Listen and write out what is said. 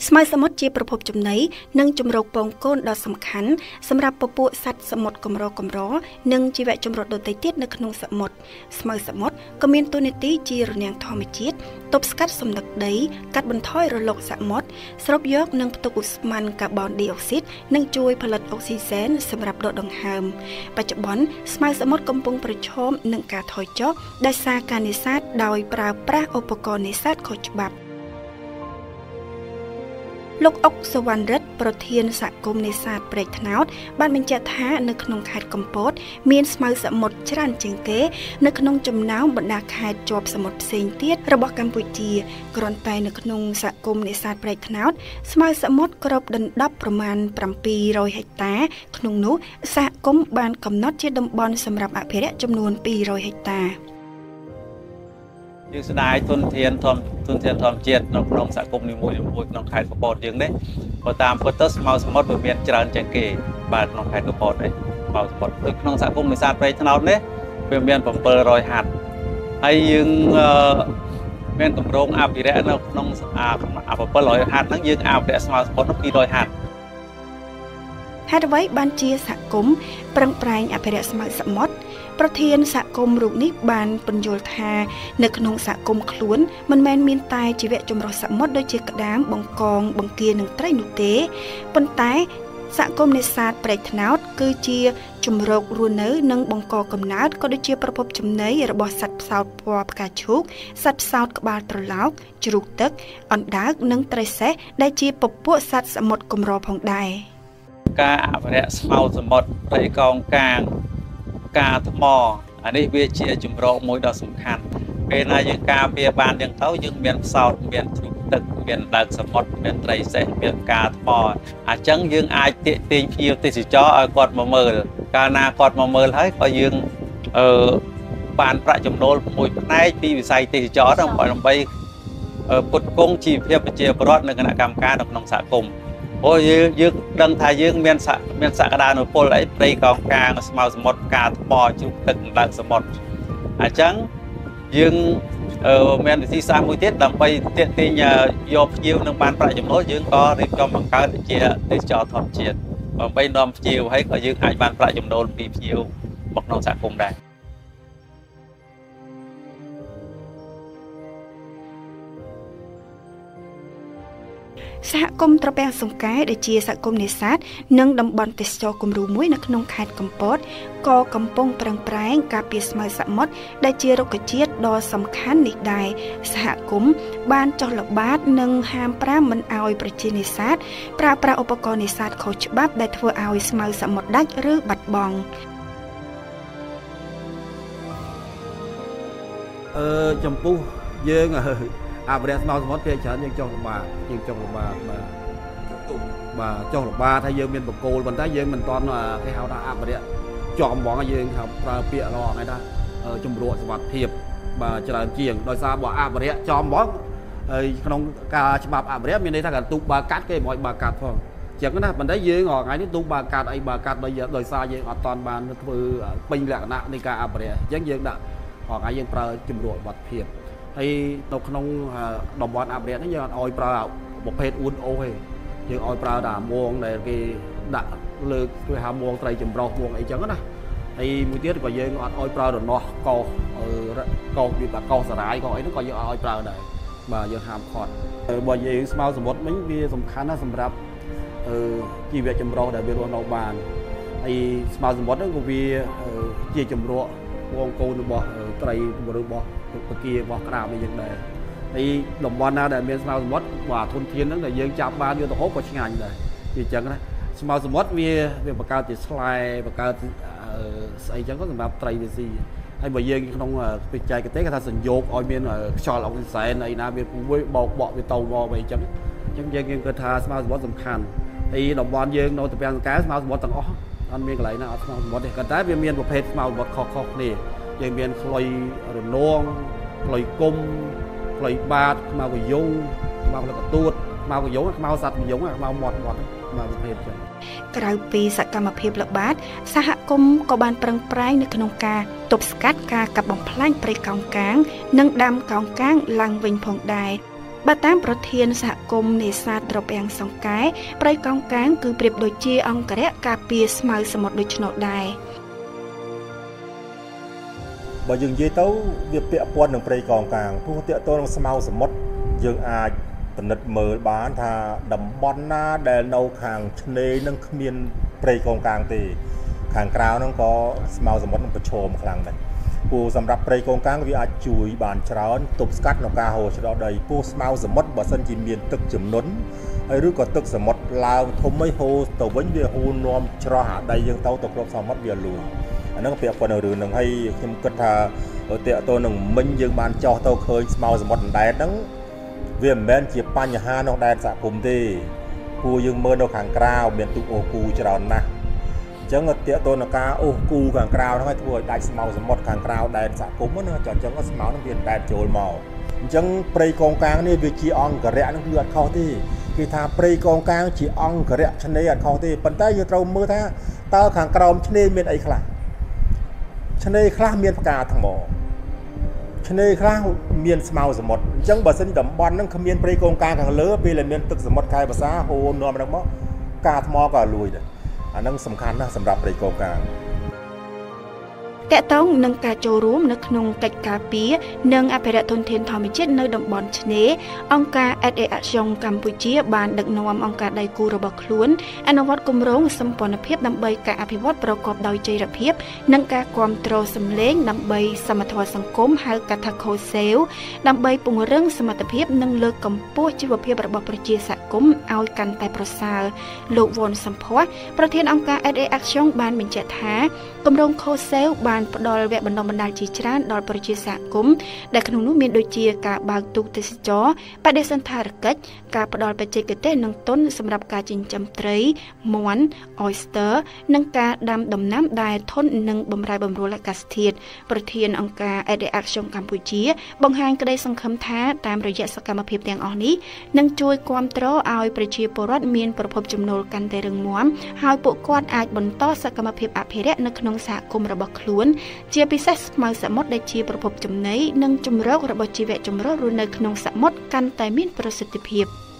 ស្មៅសមុទ្រជាប្រភពចំណីនិងជំរកពងកូនដ៏សំខាន់សម្រាប់ពពួកសត្វសមុទ្រកម្រនិងជីវៈចម្រុះដទៃទៀតនៅក្នុងសមុទ្រស្មៅសមុទ្រក៏មានតួនាទីជារនាំងធម្មជាតិទប់ស្កាត់សំណឹកដីកាត់បន្ថយរលកសមុទ្រស្រូបយកនិងផ្ទុកឧស្ម័នកាបូនឌីអុកស៊ីតនិងជួយផលិតអុកស៊ីសែនសម្រាប់ដកដង្ហើមបច្ចុប្បន្នស្មៅសមុទ្រកំពុងប្រឈមនឹងការថយចុះដោយសារការនេសាទដោយប្រើប្រាស់ឧបករណ៍នេសាទខុសច្បាប់លោកអុកសវណ្ណរិទ្ធប្រធានសហគមន៍នេសាទព្រែកត្នោតបានបញ្ជាក់ថានៅក្នុងខេត្តកំពតមានស្មៅសមុទ្រច្រើនជាងគេនៅក្នុងចំណោមបណ្ដាខេត្តជាប់សមុទ្រផ្សេងទៀតរបស់កម្ពុជាគ្រាន់តែនៅក្នុងសហគមន៍នេសាទព្រែកត្នោតស្មៅសមុទ្រគ្របដណ្ដប់ប្រមាណ700ហិកតាក្នុងនោះសហគមន៍បានកំណត់ជាតំបន់សម្រាប់អភិរក្សចំនួន200ហិកតាយើងស្ដាយទុនធានធម្មជាតិនៅក្នុងសហគមន៍នីមួយៗក្នុងខេត្តកំពតយើងនេះបើតាមពិតទៅស្មៅសមុទ្រវាមានច្រើនជាងគេបាទក្នុងខេត្តកំពតនេះស្មៅសមុទ្រដូចក្នុងសហគមន៍នេសាទព្រៃត្នោតនេះវាមាន700ហាត់ហើយយើងមានគម្រោងអភិរក្សនៅក្នុង700ហាត់ហ្នឹងយើងអភិរក្សស្មៅសមុទ្រ200ហាត់ហេតុអ្វីបានជាសហគមន៍ប្រឹងប្រែងអភិរក្សស្មៅសមុទ្រប្រធានសហគមន៍រូបនេះបានពន្យល់ថានៅក្នុងសហគមន៍ខ្លួនមិនមែនមានតែជីវៈចម្រុះសមុទ្រដូចជាក្តាមបង្កងបង្គានិងត្រីនោះទេប៉ុន្តែសហគមន៍នេសាទព្រែកត្នោតគឺជាជំរករស់នៅនិងបង្កកំណើតក៏ដូចជាប្រភពចំណីរបស់សត្វផ្សោតពណ៌ផ្កាឈូកសត្វផ្សោតក្បាលត្រឡោកជ្រូកទឹកអណ្ដើកនិងត្រីសេះដែលជាពពួកសត្វសមុទ្រកម្រផងដែរការអភិរក្សស្មៅសមុទ្រព្រៃកោងកាងការថ្មអានេះវាជាជំរកមួយដ៏សំខាន់ពេលណាយើងការពារបានយ៉ាងទៅយើងមានផ្សោតមានជ្រូកទឹកមានដើកសមុទ្រមានត្រីសេះមានការថ្មអញ្ចឹងយើងអាចទាញភ្ញៀវទេសចរឲ្យគាត់មកមើលកាលណាគាត់មកមើលហើយក៏យើងបានប្រាក់ចំណូលមួយផ្នែកពីវិស័យទេសចរដើម្បីពុតគង់ជីវភាពប្រជាពលរដ្ឋនៅគណៈកម្មការនៅក្នុងសហគមន៍អូយើងដឹងថាយើងមានសក្តានុពលអីព្រៃកោងកាងស្មៅសមុទ្រការថ្មជ្រូកទឹកដើកសមុទ្រអញ្ចឹងយើងមានវិធីសាស្ត្រមួយទៀតដើម្បីទាក់ទាញយកភ្ញៀវនឹងបានប្រាក់ចំណូលយើងក៏រៀបចំបង្កើតជាទេសចរធម្មជាតិដើម្បីនាំភ្ញៀវហើយក៏យើងអាចបានប្រាក់ចំណូលពីភ្ញៀវមកក្នុងសហគមន៍ដែរសហគមន៍ត្រពាំងសង្កែដែលជាសហគមន៍នេសាទនិងតំបន់ទេសចរគំរូមួយនៅក្នុងខេត្តកំពតក៏កំពុងប្រឹងប្រែងការពារស្មៅសមុទ្រដែលជារុក្ខជាតិដ៏សំខាន់នេះដែរសហគមន៍បានចុះល្បាតនិងហាម5មិនឲ្យប្រជានេសាទប្រើប្រាស់ឧបករណ៍នេសាទខុសច្បាប់ដែលធ្វើឲ្យស្មៅសមុទ្រដាច់ឬបាត់បង់ចំពោះយើងអភិរក្សស្មៅសមុទ្រពេលច្រើនយើងចុះល្បាតបាទចុះល្បាតហើយយើងមានបកគោលប៉ុន្តែយើងមិនទាន់គេហៅថាអភិរក្សចំហ្មងយើងហៅប្រើពាក្យរហហ្នឹងថាជំរក់សុវត្ថិភាពបាទច្រើនជាងដោយសារបើអភិរក្សចំហ្មងហើយក្នុងការច្បាប់អភិរក្សមានន័យថាទូកបើកាត់គេមិនឲ្យបើកាត់ផងអញ្ចឹងណាប៉ុន្តែយើងថ្ងៃនេះទូកបើកាត់អីបើកាត់ដោយសារយើងអត់ទាន់បានធ្វើពេញលក្ខណៈនៃការអភិរក្សអញ្ចឹងយើងដាក់ថ្ងៃយើងប្រើជំរក់សុវត្ថិភាពហើយនៅក្នុងតំបន់អភិរក្សនេះយើងអត់ឲ្យប្រើប្រភេទអ៊ូនអូសទេយើងឲ្យប្រើតែមងដែលគេដាក់លើគេហៅមងត្រីចម្រុះមងអីចឹងណាហើយមួយទៀតក៏យើងអត់ឲ្យប្រើរនាស់កោសវាបាកោសសារាយកោអីហ្នឹងក៏យើងអត់ឲ្យប្រើដែរបាទយើងហាមឃាត់បើយើងស្មៅសមុទ្រវិញវាសំខាន់ណាស់សម្រាប់ជីវៈចម្រុះដែលវារស់នៅបានហើយស្មៅសមុទ្រហ្នឹងក៏វាជាចម្រុះវងកូនរបស់ត្រីរបស់ពគារបស់ក្តាមអីយ៉ាងដែរហើយតំបន់ណាដែលមានស្មៅសមុទ្របាទធនធានហ្នឹងដែលយើងចាប់បានយកទៅហូបក៏ឆ្ងាញ់ដែរវាអញ្ចឹងណាស្មៅសមុទ្រវាបង្កើតជាស្លែបង្កើតស្អីចឹងក៏សម្រាប់ត្រីវាស៊ីហើយបើយើងក្នុងបច្ចេកទេសគេថាសញ្ញោកឲ្យមានខ្យល់អុកស៊ីសែនអីណាវាពុះបោកបក់វាទៅមកអីចឹងយើងគិតថាស្មៅសមុទ្រសំខាន់ហើយតំបន់យើងនៅត្រពាំងសង្កែស្មៅសមុទ្រទាំងអស់អត់មានកន្លែងណាអត់ស្មៅសមុទ្រទេប៉ុន្តែវាមានប្រភេទស្មៅសមុទ្រខុសៗគ្នាយើងមានខ្លុយរនងខ្លុយគុំខ្លុយបាតខ្មៅកយុងខ្មៅលកទួតខ្មៅកយុងខ្មៅសត្វកយុងខ្មៅមាត់ខ្មៅប្រភេទចឹងក្រៅពីសកម្មភាពល្បាតសហគមន៍ក៏បានប្រឹងប្រែងនៅក្នុងការទប់ស្កាត់ការកាប់បំផ្លាញព្រៃកោងកាងនិងដាំកោងកាងឡើងវិញផងដែរបើតាមប្រធានសហគមន៍នេសាទត្រពាំងសង្កែព្រៃកោងកាងគឺប្រៀបដូចជាអង្គរៈការពារស្មៅសមុទ្រដូច្នោះដែរបើយើងនិយាយទៅវាពាក់ព័ន្ធនឹងព្រៃកោងកាងព្រោះទាក់ទងនឹងស្មៅសមុទ្រយើងអាចពិនិត្យមើលបានថាតំបន់ណាដែលនៅខាងឆ្នេរនឹងគ្មានព្រៃកោងកាងទេខាងក្រៅហ្នឹងក៏ស្មៅសមុទ្រនឹងប្រឈមខ្លាំងដែរព្រោះសម្រាប់ព្រៃកោងកាងវាអាចជួយបានច្រើនទប់ស្កាត់ក្នុងការហូរច្រោះដីព្រោះស្មៅសមុទ្របើសិនជាមានទឹកជំនន់ហើយឬក៏ទឹកសមុទ្រឡើងធំឲ្យហូរទៅវិញវាហូរនាំច្រោះអាដីយើងទៅគ្របសមុទ្រវាលួយអាហ្នឹងពាក់ព័ន្ធនឹងរឿងហ្នឹងហើយខ្ញុំគិតថាតើតើនឹងមិញយើងបានចោះទៅឃើញស្មៅសមុទ្រអណ្ដែតហ្នឹងវាមិនមែនជាបញ្ហាក្នុងដែនសហគមន៍ទេព្រោះយើងមើលនៅខាងក្រៅមានទូកអូគូច្រើនណាស់អញ្ចឹងតើតើនឹងការអូគូខាងក្រៅហ្នឹងឲ្យធ្វើឲ្យដាច់ស្មៅសមុទ្រខាងក្រៅដែនសហគមន៍ហ្នឹងអញ្ចឹងស្មៅហ្នឹងវាដែតចូលមកអញ្ចឹងព្រៃកោងកាងនេះវាជាអង្គរៈហ្នឹងគឺអត់ខុសទេគេថាព្រៃកោងកាងជាអង្គរៈឆ្នេរអត់ខុសទេប៉ុន្តែយើងត្រូវមើលថាតើខាងក្រោមឆ្នេរមានអីខ្លះឆ្នេរខ្លះមានផ្កាថ្មឆ្នេរខ្លះមានស្មៅសមុទ្រអញ្ចឹងបើសិនតំបន់ហ្នឹងគ្មានព្រៃកោងកាងខាងលើពេលដែលមានទឹកសមុទ្រខែភាសាហូរនាំហ្នឹងមកផ្កាថ្មក៏លួយដែរអាហ្នឹងសំខាន់ណាស់សម្រាប់ព្រៃកោងកាងតកតងនឹងការចូលរួមនៅក្នុងកិច្ចការពារនិងអភិរក្សធនធានធម្មជាតិនៅតំបន់ឆ្នេរអង្គការ SAAction កម្ពុជាបានដឹកនាំអង្គការដៃគូរបស់ខ្លួនអនុវត្តគម្រោងសម្ព័ន្ធភាពដើម្បីការអភិវឌ្ឍប្រកបដោយចីរភាពនិងការគាំទ្រសម្លេងដើម្បីសមធម៌សង្គមហៅកាត់ថា COSAVE ដើម្បីពង្រឹងសមត្ថភាពនិងលើកកម្ពស់ជីវភាពរបស់ប្រជាសហគមន៍ឲ្យកាន់តែប្រសើរលោកវ៉ុនសំភ័ក្រប្រធានអង្គការ SAAction បានបញ្ជាក់ថាគម្រោង COSAVE បានផ្ដល់វគ្គបណ្ដុះបណ្ដាលជាច្រើនដល់ប្រជាសហគមន៍ដែលក្នុងនោះមានដូចជាការបើកទូកទេសចរបដិសណ្ឋារកិច្ចការផ្ដល់បច្ចេកទេសនិងទុនសម្រាប់ការចិញ្ចឹមត្រីមាន់ oyster និងការដាំដំណាំដែលធន់នឹងបម្រែបម្រួលអាកាសធាតុប្រធានអង្គការ SAAction កម្ពុជាបង្ហាញក្តីសង្ឃឹមថាតាមរយៈសកម្មភាពទាំងអស់នេះនឹងជួយគាំទ្រឲ្យប្រជាពលរដ្ឋមានប្រភពចំណូលកាន់តែរឹងមាំហើយពួកគាត់អាចបន្តសកម្មភាពអភិរក្សនៅក្នុងសហគមន៍របស់ខ្លួនជាពិសេសស្មៅសមុទ្រដែលជាប្រភពចំណីនិងជម្រករបស់ជីវៈចម្រុះរស់នៅក្នុងសមុទ្រកាន់តែមានប្រសិទ្ធភាព។